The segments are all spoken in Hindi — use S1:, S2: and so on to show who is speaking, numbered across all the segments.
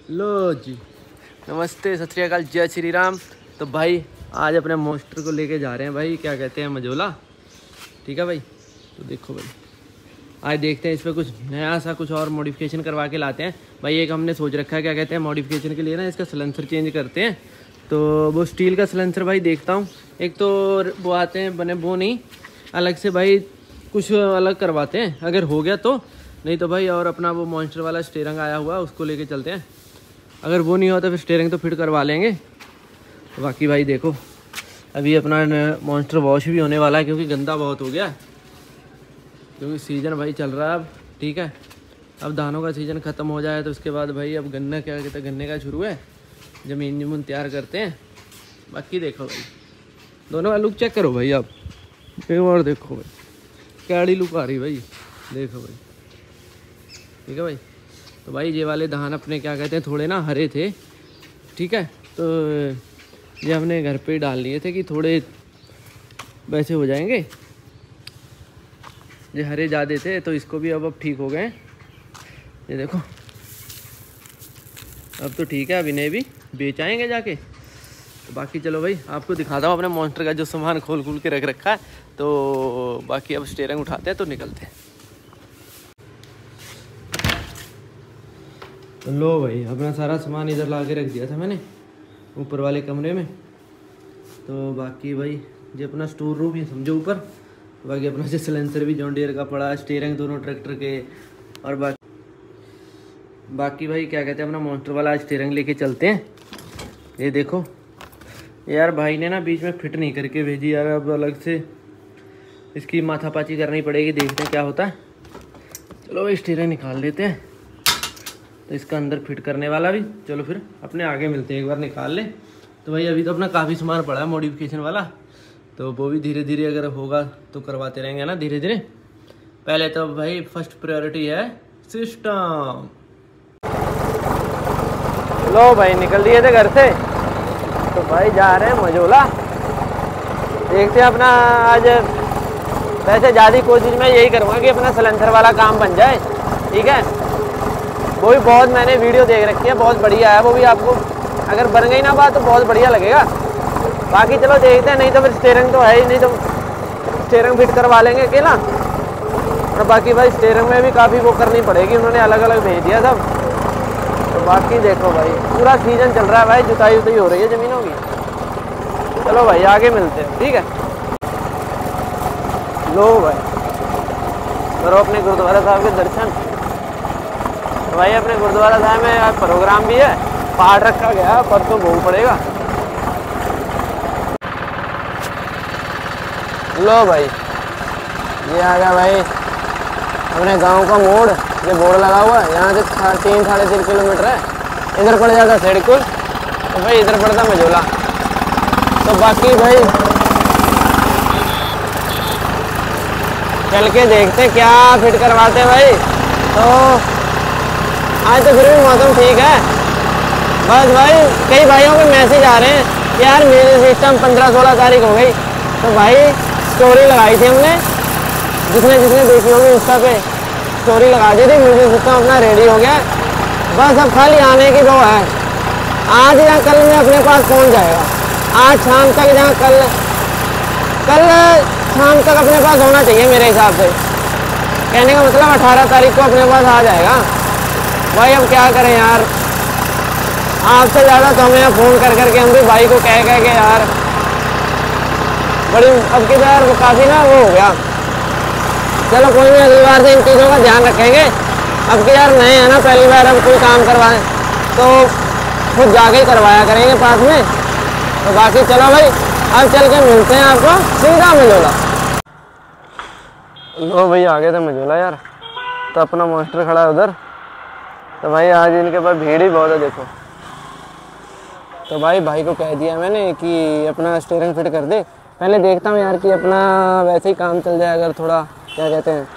S1: लो जी, नमस्ते, सत श्री अकाल, जय श्री राम। तो भाई आज अपने मॉन्स्टर को लेके जा रहे हैं भाई, क्या कहते हैं, मझोला। ठीक है भाई, तो देखो भाई आज देखते हैं इस पर कुछ नया सा कुछ और मॉडिफिकेशन करवा के लाते हैं भाई। एक हमने सोच रखा है, क्या कहते हैं, मॉडिफिकेशन के लिए ना इसका सलेंसर चेंज करते हैं। तो वो स्टील का सलेंसर भाई देखता हूँ। एक तो वो आते हैं बने, वो नहीं अलग से भाई कुछ अलग करवाते हैं अगर हो गया तो, नहीं तो भाई और अपना वो मॉन्स्टर वाला स्टीयरिंग आया हुआ उसको लेके चलते हैं। अगर वो नहीं होता फिर स्टीयरिंग तो फिट करवा लेंगे। तो बाकी भाई देखो अभी अपना मॉन्स्टर वॉश भी होने वाला है क्योंकि गंदा बहुत हो गया, क्योंकि सीज़न भाई चल रहा है अब। ठीक है, अब धानों का सीज़न ख़त्म हो जाए तो उसके बाद भाई अब गन्ना, क्या कहते हैं, गन्ने का शुरू है, ज़मीन जमून तैयार करते हैं। बाकी देखो भाई दोनों का लुक चेक करो भाई, आप एक बार देखो भाई कैडी लुक आ रही भाई, देखो भाई। ठीक है भाई, तो भाई ये वाले धान अपने, क्या कहते हैं, थोड़े ना हरे थे। ठीक है, तो ये हमने घर पे ही डाल लिए थे कि थोड़े वैसे हो जाएंगे। ये हरे ज़्यादा थे तो इसको भी अब ठीक हो गए। ये देखो अब तो ठीक है, अब इन्हें भी बेच आएंगे जाके। तो बाकी चलो भाई आपको दिखाता हूँ अपने मॉन्स्टर का जो सामान खोल के रख रखा है। तो बाकी अब स्टीयरिंग उठाते हैं तो निकलते हैं। तो लो भाई अपना सारा सामान इधर ला के रख दिया था मैंने ऊपर वाले कमरे में। तो बाकी भाई ये अपना स्टोर रूम ही समझो ऊपर। बाकी अपना जो सिलेंसर भी जॉन डियर का पड़ा, स्टीयरिंग दोनों ट्रैक्टर के, और बाकी भाई क्या कहते हैं, अपना मॉन्स्टर वाला आज स्टीयरिंग लेके चलते हैं। ये देखो यार भाई ने ना बीच में फिट नहीं करके भेजी यार, अब अलग से इसकी माथापाची करनी पड़ेगी, देखते हैं क्या होता है। चलो भाई स्टीयरिंग निकाल लेते हैं। तो इसका अंदर फिट करने वाला भी, चलो फिर अपने आगे मिलते हैं, एक बार निकाल ले। तो भाई अभी तो अपना काफ़ी सामान पड़ा है मॉडिफिकेशन वाला, तो वो भी धीरे धीरे अगर होगा तो करवाते रहेंगे ना धीरे धीरे। पहले तो भाई फर्स्ट प्रायोरिटी है सिस्टम। लो भाई निकल दिए थे घर से, तो भाई जा रहे हैं मझोला। देखते हैं अपना आज, वैसे ज़्यादा कोशिश मैं यही करूँगा कि अपना सिलेंसर वाला काम बन जाए। ठीक है, वो भी बहुत मैंने वीडियो देख रखी है, बहुत बढ़िया है वो भी। आपको अगर बन गई ना बात तो बहुत बढ़िया लगेगा। बाकी चलो देखते हैं, नहीं तो फिर स्टीयरिंग तो है ही, नहीं तो स्टीयरिंग फिट करवा लेंगे अकेला। और बाकी भाई स्टीयरिंग में भी काफ़ी वो करनी पड़ेगी, उन्होंने अलग अलग भेज दिया सब। तो बाकी देखो भाई पूरा सीजन चल रहा है भाई, जुताई उताई हो रही है ज़मीनों की। चलो भाई आगे मिलते हैं, ठीक है। लो भाई करो अपने गुरुद्वारा साहब के दर्शन। तो भाई अपने गुरुद्वारा साहब में आज प्रोग्राम भी है, पाठ रखा गया, परसों भोग पड़ेगा। लो भाई ये आ गया भाई अपने गांव का मोड़, ये बोर्ड लगा हुआ है, यहाँ से 3-3.5 किलोमीटर है। इधर पड़ जाता सेडकुल, तो भाई इधर पड़ता मझोला। तो बाकी भाई चल के देखते क्या फिट करवाते हैं भाई। तो आज तो फिर भी मौसम ठीक है। बस भाई कई भाइयों के मैसेज आ रहे हैं कि यार म्यूजिक सिस्टम 15-16 तारीख हो गई। तो भाई स्टोरी लगाई थी हमने, जिसने देखी होगी इंस्टा पे स्टोरी लगा दी थी, म्यूजिक सिस्टम अपना रेडी हो गया। बस अब खाली आने की वो है, आज या कल में अपने पास पहुंच जाएगा। आज शाम तक जहाँ कल शाम तक अपने पास होना चाहिए मेरे हिसाब से। कहने का मतलब 18 तारीख को अपने पास आ जाएगा। भाई अब क्या करें यार, आपसे ज़्यादा तो हमें फ़ोन करके हम भी भाई को कह के यार बड़ी अब की बार काफ़ी ना वो हो गया। चलो कोई नहीं, अगली बार से इन चीज़ों का ध्यान रखेंगे। अब की यार नए हैं ना, पहली बार हम कोई काम करवाएं तो खुद जाके ही करवाया करेंगे पास में। तो बाकी चलो भाई अब चल के मिलते हैं आपको सीधा मझोला। लो भाई आ गए थे मझोला यार, तो अपना मॉन्स्टर खड़ा है उधर। तो भाई आज इनके पास भीड़ ही बहुत है देखो। तो भाई को कह दिया मैंने कि अपना स्टीयरिंग फिट कर दे। पहले देखता हूँ यार कि अपना वैसे ही काम चल जाए, अगर थोड़ा क्या कहते हैं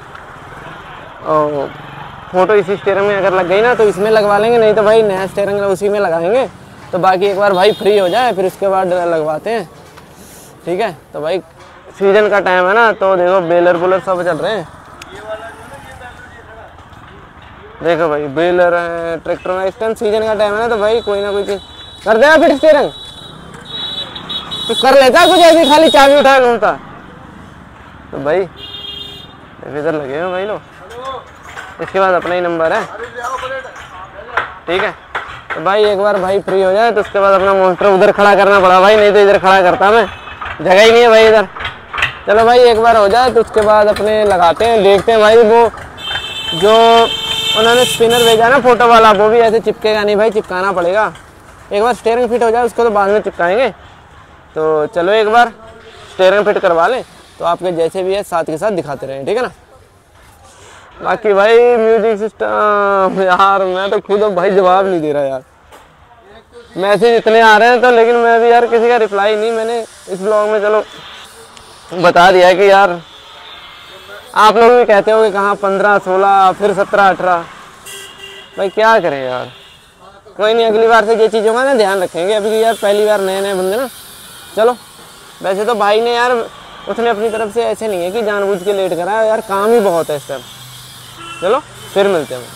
S1: और फोटो इसी स्टीयरिंग में अगर लग गई ना तो इसमें लगवा लेंगे, नहीं तो भाई नया स्टीयरिंग उसी में लगाएंगे। तो बाकी एक बार भाई फ्री हो जाए फिर उसके बाद लगवाते हैं। ठीक है, तो भाई सीजन का टाइम है ना, तो देखो बेलर बुलर सब चल रहे हैं।
S2: देखो भाई बेलर है, ट्रैक्टर में इस टाइम सीजन का टाइम है ना, तो भाई कोई ना कोई चीज कर देगा। फिर स्टीयरिंग तो कर लेता है कुछ, ऐसी खाली चाबी उठा घूमता। तो भाई इधर लगे हो भाई लोग। इसके बाद अपना ही नंबर है, ठीक है। तो भाई एक बार भाई फ्री हो जाए तो उसके बाद अपना मोस्टर उधर खड़ा करना पड़ा भाई, नहीं तो इधर खड़ा करता मैं, जगह ही नहीं है भाई इधर। चलो भाई एक बार हो जाए तो उसके बाद अपने लगाते हैं, देखते हैं भाई। वो जो उन्होंने स्पिनर भेजा ना फोटो वाला, वो भी ऐसे चिपकेगा नहीं भाई, चिपकाना पड़ेगा। एक बार स्टीयरिंग फिट हो जाए उसको तो बाद में चिपकाएंगे। तो चलो एक बार स्टीयरिंग फिट करवा लें, तो आपके जैसे भी है साथ के साथ दिखाते रहें, ठीक है ना। बाकी भाई म्यूजिक सिस्टम यार मैं तो खुद भाई जवाब नहीं दे रहा यार, मैसेज इतने आ रहे हैं तो, लेकिन मैं भी यार किसी का रिप्लाई नहीं। मैंने इस ब्लॉग में चलो बता दिया है कि यार आप लोग भी कहते हो कि कहाँ 15, 16 फिर 17, 18, भाई क्या करें यार। कोई नहीं, अगली बार से ये चीज़ों का ना ध्यान रखेंगे। अभी यार पहली बार नए नए बंदे ना। चलो वैसे तो भाई ने यार उसने अपनी तरफ से ऐसे नहीं है कि जानबूझ के लेट करा यार, काम ही बहुत है इस टाइम। चलो फिर मिलते हैं।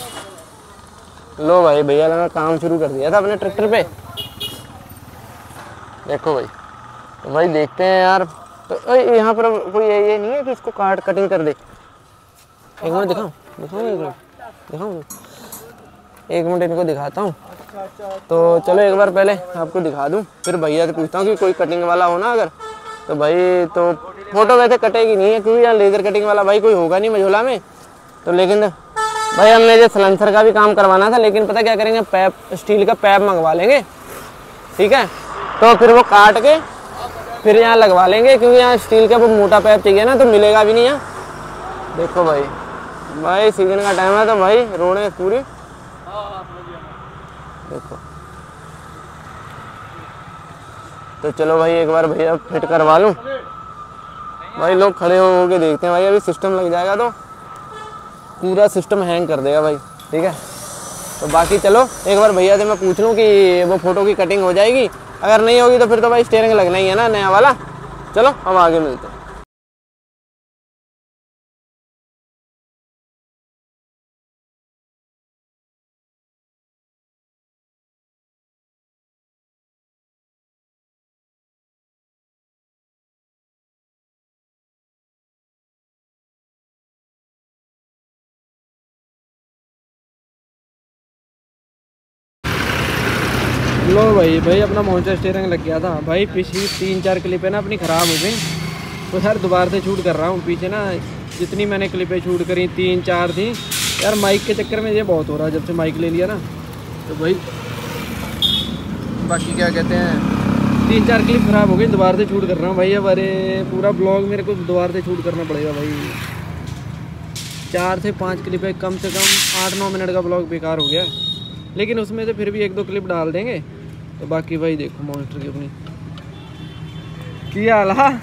S2: लो भाई भैया लगा काम शुरू कर दिया था अपने ट्रैक्टर पे। देखो भाई, तो भाई देखते हैं यार। तो यहाँ पर कोई ये नहीं है कि इसको कटिंग कर दे। एक मिनट दिखाऊँ एक मिनट इनको दिखाता हूँ। तो चलो एक बार पहले आपको दिखा दूँ, फिर भैया से पूछता हूँ कि कोई कटिंग वाला हो ना अगर, तो भाई तो फोटो वैसे कटेगी नहीं है क्योंकि यार लेज़र कटिंग वाला भाई कोई होगा नहीं मझोला में। तो लेकिन भाई हमने जो सलेंसर का भी काम करवाना था, लेकिन पता क्या करेंगे, पैप स्टील का पैप मंगवा लेंगे, ठीक है। तो फिर वो काट के फिर यहाँ लगवा लेंगे, क्योंकि यहाँ स्टील का वो मोटा पैप चाहिए ना, तो मिलेगा भी नहीं यहाँ। देखो भाई सीजन का टाइम है तो भाई रोडें पूरी देखो। तो चलो भाई एक बार भैया फिट करवा लूँ। भाई लोग खड़े हो के देखते हैं भाई, अभी सिस्टम लग जाएगा तो पूरा सिस्टम हैंग कर देगा भाई, ठीक है। तो बाकी चलो एक बार भैया से मैं पूछ लूँ कि वो फोटो की कटिंग हो जाएगी, अगर नहीं होगी तो फिर तो भाई स्टीयरिंग लगना ही है ना नया वाला। चलो हम आगे मिलते हैं।
S1: लो भाई अपना मोस्टर स्टीयरिंग लग गया था भाई। पिछली 3-4 क्लिपें ना अपनी ख़राब हो गई, तो यार दोबारा से शूट कर रहा हूँ। पीछे ना जितनी मैंने क्लिपें शूट करी 3-4 थी यार, माइक के चक्कर में ये बहुत हो रहा है जब से माइक ले लिया ना। तो भाई बाकी क्या कहते हैं, 3-4 क्लिप ख़राब हो गई, दोबारा से शूट कर रहा हूँ भाई। अब अरे पूरा ब्लॉग मेरे को दोबारा से शूट करना पड़ेगा भाई। 4 से 5 क्लिपें, कम से कम 8-9 मिनट का ब्लॉग बेकार हो गया, लेकिन उसमें से फिर भी 1-2 क्लिप डाल देंगे। तो बाकी भाई देखो मॉन्स्टर की अपनी क्या हाल है।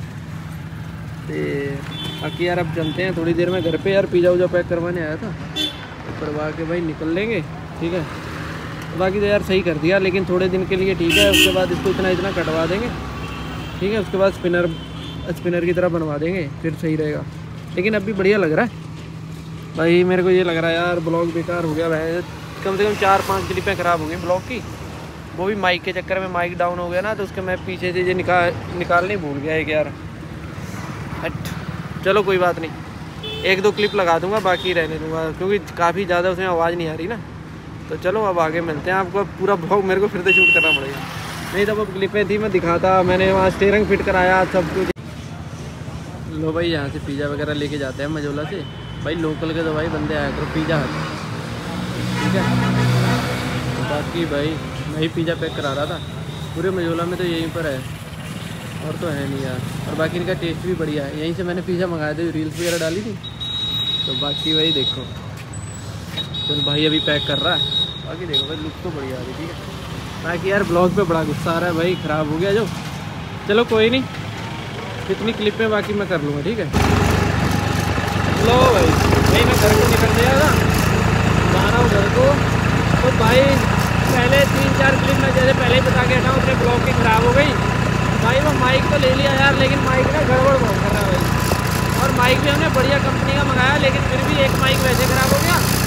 S1: बाकी यार अब चलते हैं थोड़ी देर में घर पे। यार पिज़्ज़ा उज़ा पैक करवाने आया था, तो करवा के भाई निकल लेंगे, ठीक है। तो बाकी तो यार सही कर दिया, लेकिन थोड़े दिन के लिए ठीक है। उसके बाद इसको इतना कटवा देंगे, ठीक है। उसके बाद स्पिनर की तरह बनवा देंगे, फिर सही रहेगा। लेकिन अब भी बढ़िया लग रहा है भाई। मेरे को ये लग रहा है यार ब्लॉग बेकार हो गया भाई। कम से कम 4-5 क्लिपें ख़राब हो गई ब्लॉग की, वो भी माइक के चक्कर में। माइक डाउन हो गया ना, तो उसके मैं पीछे से ये निकालने भूल गया एक यार। हट चलो कोई बात नहीं, 1-2 क्लिप लगा दूंगा, बाकी रहने दूंगा, क्योंकि काफ़ी ज़्यादा उसमें आवाज़ नहीं आ रही ना। तो चलो अब आगे मिलते हैं। आपको पूरा ब्लॉग मेरे को फिर से शूट करना पड़ेगा, नहीं तो वो क्लिपें थी मैं दिखाता। मैंने वहाँ स्टीयरिंग फिट कराया सब कुछ। लो भाई यहाँ से पिज़्ज़ा वगैरह लेके जाते हैं मझोला से भाई। लोकल के तो भाई बंदे आया करो पिज़्ज़ा हट, ठीक है। बाकी भाई मैं ही पिज़्ज़ा पैक करा रहा था, पूरे मझोला में तो यहीं पर है, और तो है नहीं यार। और बाकी इनका टेस्ट भी बढ़िया है, यहीं से मैंने पिज़्ज़ा मंगाया था, रील्स वगैरह डाली थी। तो बाकी भाई देखो, चल भाई अभी पैक कर रहा है। बाकी देखो भाई लुक तो बढ़िया आ रही, ठीक है। बाकी यार ब्लॉग पे बड़ा गुस्सा आ रहा है भाई, ख़राब हो गया जो। चलो कोई नहीं, कितनी क्लिप में बाकी मैं कर लूँगा, ठीक है। लो भाई नहीं मैं घर को निकल जाएगा, जा रहा हूँ घर को। तो भाई पहले 3-4 क्लिप मैं जैसे पहले ही बता के हटा, उसमें ब्लॉग की ख़राब हो गई भाई। वो माइक तो ले लिया यार, लेकिन माइक ना गड़बड़ बहुत कर रहा है भाई। और माइक भी हमने बढ़िया कंपनी का मंगाया, लेकिन फिर भी एक माइक वैसे ख़राब हो गया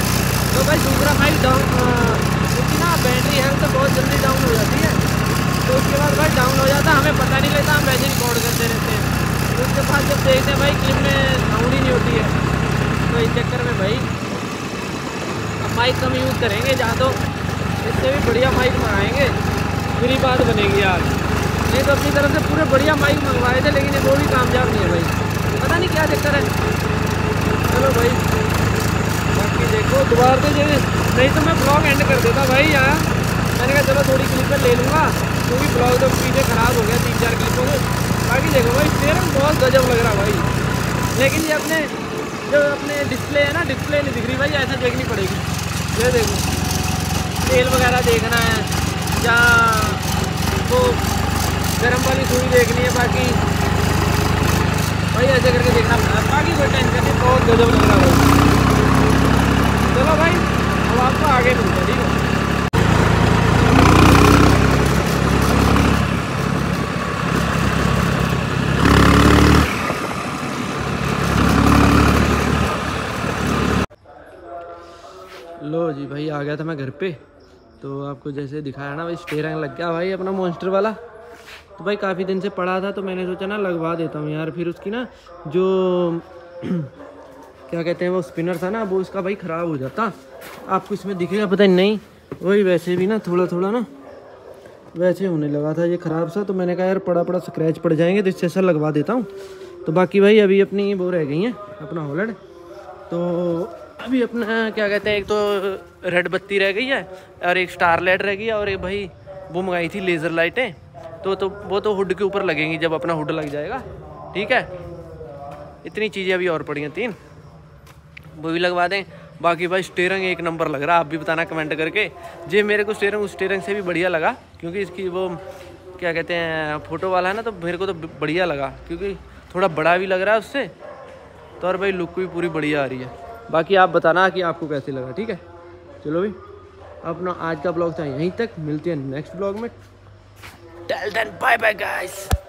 S1: तो भाई दूसरा बाइक डाउन, क्योंकि ना बैटरी हेल्थ बहुत जल्दी डाउन हो जाती है, तो उसके बाद भाई डाउन हो जाता है, हमें पता नहीं लगता, हम वैसे रिकॉर्ड करते रहते हैं। तो उसके बाद जब देखते हैं भाई क्लिप में साउंड ही नहीं होती है, तो इस चक्कर में भाई अब माइक कम यूज़ करेंगे, जहाँ तो इससे भी बढ़िया माइक मंगाएंगे, पूरी बात बनेगी यार। नहीं तो अपनी तरफ से पूरे बढ़िया माइक मंगवाए थे, लेकिन वो भी कामयाब नहीं है भाई, पता नहीं क्या चक्कर है। चलो भाई बाकी देखो दोबारा से जैसे, नहीं तो मैं ब्लॉग एंड कर देता भाई यहाँ। मैंने कहा चलो थोड़ी क्लिप ले लूँगा, क्योंकि ब्लॉग तो पीछे ख़राब हो गया 3-4 क्लिपों में। बाकी देखो भाई स्टीयरिंग बहुत गजब लग रहा भाई, लेकिन ये अपने जो अपने डिस्प्ले है ना, डिस्प्ले नहीं दिख रही भाई, ऐसा देखनी पड़ेगी। ये देखो तेल वगैरह देखना है, या वो गर्म वाली सुई देखनी है, बाकी भाई ऐसे करके देखना पड़ेगा। बाकी कोई टेंशन नहीं, बहुत गजब लग रहा भाई। चलो भाई अब आपको आगे मिलता, ठीक है। लो जी भाई आ गया था मैं घर पे, तो आपको जैसे दिखाया ना भाई स्टीयरिंग लग गया भाई अपना मॉन्स्टर वाला। तो भाई काफ़ी दिन से पड़ा था, तो मैंने सोचा ना लगवा देता हूँ यार, फिर उसकी ना जो क्या कहते हैं वो स्पिनर था ना, वो उसका भाई ख़राब हो जाता। आपको इसमें दिखेगा पता नहीं, वही वैसे भी ना थोड़ा थोड़ा ना वैसे होने लगा था ये ख़राब सा, तो मैंने कहा यार पड़ा पड़ा स्क्रैच पड़ जाएंगे, तो इससे ऐसा लगवा देता हूँ। तो बाकी भाई अभी अपनी वो रह गई हैं अपना हॉलैंड, तो अभी अपना क्या कहते हैं, एक तो रेड बत्ती रह गई है और एक स्टार लाइट रह गई है, और एक भाई वो मंगाई थी लेज़र लाइटें, तो वो तो हुड के ऊपर लगेंगी जब अपना हुड लग जाएगा, ठीक है। इतनी चीज़ें अभी और पड़ी हैं 3, वो भी लगवा दें। बाकी भाई स्टीयरिंग एक नंबर लग रहा है, आप भी बताना कमेंट करके जे मेरे को स्टीयरिंग उस स्टीयरिंग से भी बढ़िया लगा, क्योंकि इसकी वो क्या कहते हैं फ़ोटो वाला है ना, तो मेरे को तो बढ़िया लगा, क्योंकि थोड़ा बड़ा भी लग रहा है उससे, तो और भाई लुक भी पूरी बढ़िया आ रही है। बाकी आप बताना कि आपको कैसे लगा, ठीक है। चलो भाई अपना आज का ब्लॉग था यहीं तक, मिलते हैं नेक्स्ट ब्लॉग में। Till then bye bye guys.